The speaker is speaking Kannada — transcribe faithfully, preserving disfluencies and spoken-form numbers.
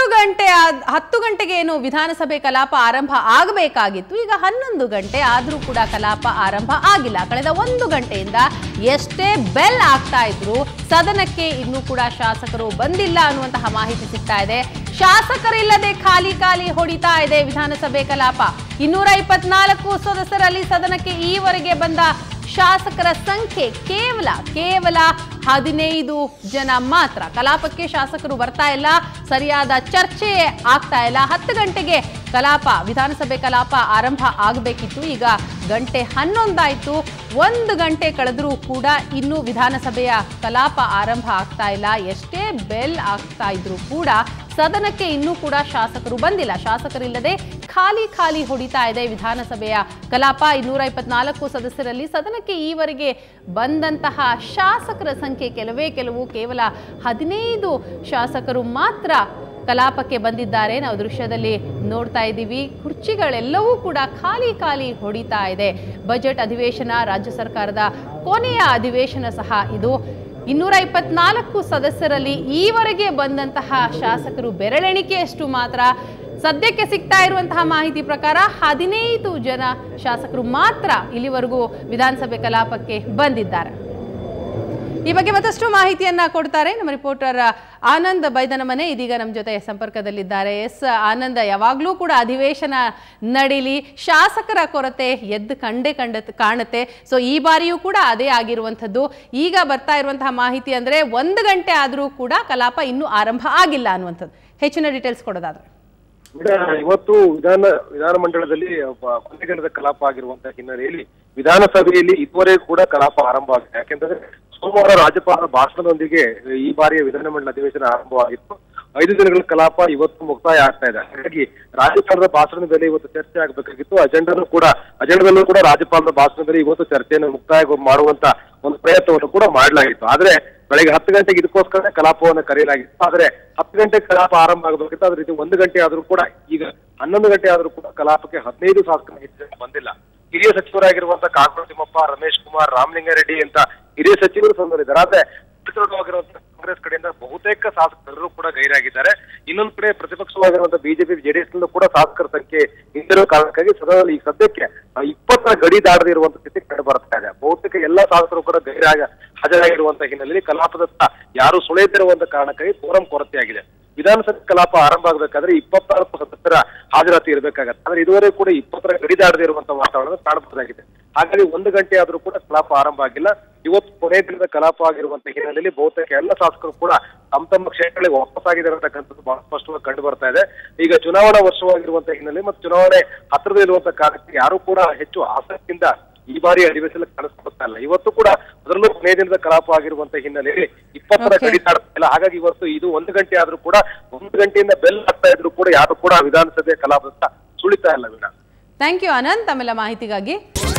ಗಂಟೆ ಹತ್ತು ಗಂಟೆಗೆ ಏನು ವಿಧಾನಸಭೆ ಕಲಾಪ ಆರಂಭ ಆಗಬೇಕಾಗಿತ್ತು. ಈಗ ಹನ್ನೊಂದು ಗಂಟೆ ಆದರೂ ಕೂಡ ಕಲಾಪ ಆರಂಭ ಆಗಿಲ್ಲ. ಕಳೆದ ಒಂದು ಗಂಟೆಯಿಂದ ಎಷ್ಟೇ ಬೆಲ್ ಆಗ್ತಾ ಇದ್ರು ಸದನಕ್ಕೆ ಇನ್ನೂ ಕೂಡ ಶಾಸಕರು ಬಂದಿಲ್ಲ ಅನ್ನುವಂತಹ ಮಾಹಿತಿ ಸಿಗ್ತಾ ಇದೆ. ಶಾಸಕರಿಲ್ಲದೆ ಖಾಲಿ ಖಾಲಿ ಹೊಡಿತಾ ಇದೆ ವಿಧಾನಸಭೆ ಕಲಾಪ. ಇನ್ನೂರ ಇಪ್ಪತ್ನಾಲ್ಕು ಸದಸ್ಯರಲ್ಲಿ ಸದನಕ್ಕೆ ಈವರೆಗೆ ಬಂದ ಶಾಸಕರ ಸಂಖ್ಯೆ ಕೇವಲ ಕೇವಲ ಹದಿನೈದು ಜನ ಮಾತ್ರ. ಕಲಾಪಕ್ಕೆ ಶಾಸಕರು ಬರ್ತಾ ಇಲ್ಲ, ಸರಿಯಾದ ಚರ್ಚೆ ಆಗ್ತಾ ಇಲ್ಲ. ಹತ್ತು ಗಂಟೆಗೆ ಕಲಾಪ ವಿಧಾನಸಭೆ ಕಲಾಪ ಆರಂಭ ಆಗಬೇಕಿತ್ತು. ಈಗ ಗಂಟೆ ಹನ್ನೊಂದಾಯ್ತು. ಒಂದು ಗಂಟೆ ಕಳೆದರೂ ಕೂಡ ಇನ್ನೂ ವಿಧಾನಸಭೆಯ ಕಲಾಪ ಆರಂಭ ಆಗ್ತಾ ಇಲ್ಲ. ಎಷ್ಟೇ ಬೆಲ್ ಆಗ್ತಾ ಇದ್ರು ಕೂಡ ಸದನಕ್ಕೆ ಇನ್ನೂ ಕೂಡ ಶಾಸಕರು ಬಂದಿಲ್ಲ. ಶಾಸಕರಿಲ್ಲದೆ ಖಾಲಿ ಖಾಲಿ ಹೊಡಿತಾ ಇದೆ ವಿಧಾನಸಭೆಯ ಕಲಾಪ. ಇನ್ನೂರ ಇಪ್ಪತ್ನಾಲ್ಕು ಸದಸ್ಯರಲ್ಲಿ ಸದನಕ್ಕೆ ಈವರೆಗೆ ಬಂದಂತಹ ಶಾಸಕರ ಸಂಖ್ಯೆ ಕೆಲವೇ ಕೆಲವು, ಕೇವಲ ಹದಿನೈದು ಶಾಸಕರು ಮಾತ್ರ ಕಲಾಪಕ್ಕೆ ಬಂದಿದ್ದಾರೆ. ನಾವು ದೃಶ್ಯದಲ್ಲಿ ನೋಡ್ತಾ ಇದ್ದೀವಿ. ಕುರ್ಚಿಗಳೆಲ್ಲವೂ ಕೂಡ ಖಾಲಿ ಖಾಲಿ ಹೊಡಿತಾ ಇದೆ. ಬಜೆಟ್ ಅಧಿವೇಶನ, ರಾಜ್ಯ ಸರ್ಕಾರದ ಕೊನೆಯ ಅಧಿವೇಶನ ಸಹ ಇದು. ಇನ್ನೂರ ಇಪ್ಪತ್ನಾಲ್ಕು ಸದಸ್ಯರಲ್ಲಿ ಈವರೆಗೆ ಬಂದಂತಹ ಶಾಸಕರು ಬೆರಳೆಣಿಕೆಯಷ್ಟು ಮಾತ್ರ. ಸದ್ಯಕ್ಕೆ ಸಿಗ್ತಾ ಇರುವಂತಹ ಮಾಹಿತಿ ಪ್ರಕಾರ ಹದಿನೈದು ಜನ ಶಾಸಕರು ಮಾತ್ರ ಇಲ್ಲಿವರೆಗೂ ವಿಧಾನಸಭೆ ಕಲಾಪಕ್ಕೆ ಬಂದಿದ್ದಾರೆ. ಈ ಬಗ್ಗೆ ಮತ್ತಷ್ಟು ಮಾಹಿತಿಯನ್ನ ಕೊಡ್ತಾರೆ ನಮ್ಮ ರಿಪೋರ್ಟರ್ ಆನಂದ್ ಬೈದನಮನೆ. ಇದೀಗ ನಮ್ಮ ಜೊತೆ ಸಂಪರ್ಕದಲ್ಲಿದ್ದಾರೆ. ಎಸ್ ಆನಂದ್, ಯಾವಾಗಲೂ ಕೂಡ ಅಧಿವೇಶನ ನಡೀಲಿ, ಶಾಸಕರ ಕೊರತೆ ಎದ್ದು ಕಂಡೇ ಕಂಡ ಕಾಣುತ್ತೆ. ಸೊ ಈ ಬಾರಿಯೂ ಕೂಡ ಅದೇ ಆಗಿರುವಂಥದ್ದು. ಈಗ ಬರ್ತಾ ಇರುವಂತಹ ಮಾಹಿತಿ ಅಂದ್ರೆ ಒಂದು ಗಂಟೆ ಆದರೂ ಕೂಡ ಕಲಾಪ ಇನ್ನೂ ಆರಂಭ ಆಗಿಲ್ಲ ಅನ್ನುವಂಥದ್ದು. ಹೆಚ್ಚಿನ ಡೀಟೇಲ್ಸ್ ಕೊಡೋದಾದ್ರೆ ಇವತ್ತು ವಿಧಾನ ವಿಧಾನಮಂಡಲದಲ್ಲಿ ಕೊನೆಗಣದ ಕಲಾಪ ಆಗಿರುವಂತಹ ಹಿನ್ನೆಲೆಯಲ್ಲಿ ವಿಧಾನಸಭೆಯಲ್ಲಿ ಇದುವರೆಗೂ ಕೂಡ ಕಲಾಪ ಆರಂಭ ಆಗಿದೆ. ಯಾಕೆಂದ್ರೆ ಸೋಮವಾರ ರಾಜ್ಯಪಾಲರ ಭಾಷಣದೊಂದಿಗೆ ಈ ಬಾರಿಯ ವಿಧಾನಮಂಡಲ ಅಧಿವೇಶನ ಆರಂಭವಾಗಿತ್ತು. ಐದು ದಿನಗಳ ಕಲಾಪ ಇವತ್ತು ಮುಕ್ತಾಯ ಆಗ್ತಾ ಇದೆ. ಹಾಗಾಗಿ ರಾಜ್ಯಪಾಲರ ಭಾಷಣದ ಮೇಲೆ ಇವತ್ತು ಚರ್ಚೆ ಆಗಬೇಕಾಗಿತ್ತು. ಅಜೆಂಡಾನು ಕೂಡ ಅಜೆಂಡಾದಲ್ಲೂ ಕೂಡ ರಾಜ್ಯಪಾಲರ ಭಾಷಣದಲ್ಲಿ ಇವತ್ತು ಚರ್ಚೆಯನ್ನು ಮುಕ್ತಾಯ ಮಾಡುವಂತ ಒಂದು ಪ್ರಯತ್ನವನ್ನು ಕೂಡ ಮಾಡಲಾಗಿತ್ತು. ಆದ್ರೆ ಬೆಳಗ್ಗೆ ಹತ್ತು ಗಂಟೆಗೆ ಇದಕ್ಕೋಸ್ಕರ ಕಲಾಪವನ್ನು ಕರೆಯಲಾಗಿತ್ತು. ಆದ್ರೆ ಹತ್ತು ಗಂಟೆಗೆ ಕಲಾಪ ಆರಂಭ ಆಗಬೇಕಿತ್ತು. ಅದೇ ರೀತಿ ಒಂದು ಗಂಟೆ ಆದ್ರೂ ಕೂಡ, ಈಗ ಹನ್ನೊಂದು ಗಂಟೆ ಆದ್ರೂ ಕೂಡ ಕಲಾಪಕ್ಕೆ ಹದಿನೈದು ಶಾಸಕರು ಬಂದಿಲ್ಲ. ಹಿರಿಯ ಸಚಿವರಾಗಿರುವಂತಹ ಕಾಗೋಡು ತಿಮ್ಮಪ್ಪ, ರಮೇಶ್ ಕುಮಾರ್, ರಾಮಲಿಂಗಾರೆಡ್ಡಿ ಅಂತ ಹಿರಿಯ ಸಚಿವರು ಸಂಬಂಧಿಸಿದ್ದಾರೆ. ಆದ್ರೆ ಪ್ರತಿಪಕ್ಷವಾಗಿರುವಂತಹ ಕಾಂಗ್ರೆಸ್ ಕಡೆಯಿಂದ ಬಹುತೇಕ ಶಾಸಕರು ಕೂಡ ಗೈರಾಗಿದ್ದಾರೆ. ಇನ್ನೊಂದು ಕಡೆ ಪ್ರತಿಪಕ್ಷವಾಗಿರುವಂತಹ ಬಿಜೆಪಿ ಜೆಡಿಎಸ್ ನಲ್ಲೂ ಕೂಡ ಶಾಸಕರ ಸಂಖ್ಯೆ ಹಿಂದಿರುವ ಕಾರಣಕ್ಕಾಗಿ ಸದನದಲ್ಲಿ ಈ ಸದ್ಯಕ್ಕೆ ಇಪ್ಪತ್ತರ ಗಡಿ ದಾಡದೇ ಇರುವಂತಹ ಸ್ಥಿತಿ ಕಂಡು ಬರ್ತಾ ಇದೆ. ಬಹುತೇಕ ಎಲ್ಲಾ ಶಾಸಕರು ಕೂಡ ಗೈರಾಗ ಹಾಜರಾಗಿರುವಂತಹ ಹಿನ್ನೆಲೆಯಲ್ಲಿ ಕಲಾಪದತ್ತ ಯಾರು ಸುಳಿಯದಿರುವಂತಹ ಕಾರಣಕ್ಕಾಗಿ ಕೋರಂ ಕೊರತೆಯಾಗಿದೆ. ವಿಧಾನಸಭೆ ಕಲಾಪ ಆರಂಭ ಆಗಬೇಕಾದ್ರೆ ಇಪ್ಪತ್ನಾಲ್ಕು ಸದಸ್ಯರ ಹಾಜರಾತಿ ಇರಬೇಕಾಗತ್ತೆ. ಆದ್ರೆ ಇದುವರೆಗೂ ಕೂಡ ಇಪ್ಪತ್ತರ ಗಡಿ ದಾಡದೇ ಇರುವಂತಹ ವಾತಾವರಣ ಕಾಣಬಹುದಾಗಿದೆ. ಹಾಗಾಗಿ ಒಂದು ಗಂಟೆ ಆದ್ರೂ ಕೂಡ ಕಲಾಪ ಆರಂಭ ಆಗಿಲ್ಲ. ಇವತ್ತು ಕೊನೆಯ ದಿನದ ಕಲಾಪ ಆಗಿರುವಂತಹ ಹಿನ್ನೆಲೆಯಲ್ಲಿ ಬಹುತೇಕ ಎಲ್ಲ ಶಾಸಕರು ಕೂಡ ತಮ್ಮ ತಮ್ಮ ಕ್ಷೇತ್ರಗಳಿಗೆ ವಾಪಸ್ಸಾಗಿದ್ದಾರೆ ಅಂತಕ್ಕಂಥದ್ದು ಬಹಳ ಸ್ಪಷ್ಟವಾಗಿ ಕಂಡು ಬರ್ತಾ ಇದೆ. ಈಗ ಚುನಾವಣಾ ವರ್ಷವಾಗಿರುವಂತಹ ಹಿನ್ನೆಲೆ ಮತ್ತು ಚುನಾವಣೆ ಹತ್ತಿರದಲ್ಲಿರುವಂತಹ ಕಾರಣಕ್ಕೆ ಯಾರು ಕೂಡ ಹೆಚ್ಚು ಆಸಕ್ತಿಯಿಂದ ಈ ಬಾರಿ ಅಧಿವೇಶನ ಕಾಣಿಸ್ಕೊಳ್ತಾ ಇಲ್ಲ. ಇವತ್ತು ಕೂಡ ಅದರಲ್ಲೂ ಕೊನೆಯ ದಿನದ ಕಲಾಪ ಆಗಿರುವಂತಹ ಹಿನ್ನೆಲೆಯಲ್ಲಿ ಇಪ್ಪತ್ತರ ಗಡಿ ದಾಡ್ತಾ ಇಲ್ಲ. ಹಾಗಾಗಿ ಇವತ್ತು ಇದು ಒಂದು ಗಂಟೆ ಆದ್ರೂ ಕೂಡ, ಒಂದು ಗಂಟೆಯಿಂದ ಬೆಲ್ ಆಗ್ತಾ ಇದ್ರು ಕೂಡ ಯಾರು ಕೂಡ ವಿಧಾನಸಭೆ ಕಲಾಪದ ಸುಳಿತಾ ಇಲ್ಲ. ಥ್ಯಾಂಕ್ ಯು ಆನಂದ್, ತಮ್ಮೆಲ್ಲ ಮಾಹಿತಿಗಾಗಿ.